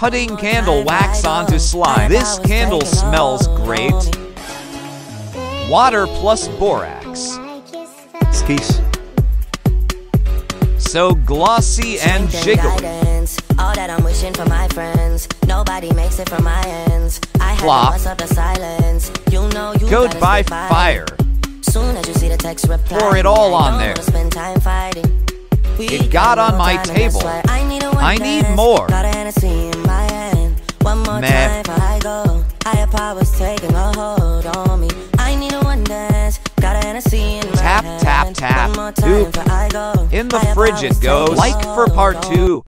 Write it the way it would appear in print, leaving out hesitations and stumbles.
Putting candle wax onto slime. This candle smells great. Water plus borax. Skis. So glossy and jiggly. All that I'm wishing for my friends. Nobody makes it from my ends. I Flop. had to bust up the silence. You know you Code gotta by stick by fire. Soon as you see the text reply, Pour it all I on don't there. wanna spend time fighting. It got on my table. I need more. Got a Hennessy in my hand. One more Meh. time before I go. Higher powers taking a hold on me. I need a one dance. Got a Hennessy in my Tap, hand. tap, tap. One more time Oop. before I go. In the Higher fridge it powers goes. taking Like for a part hold on 2.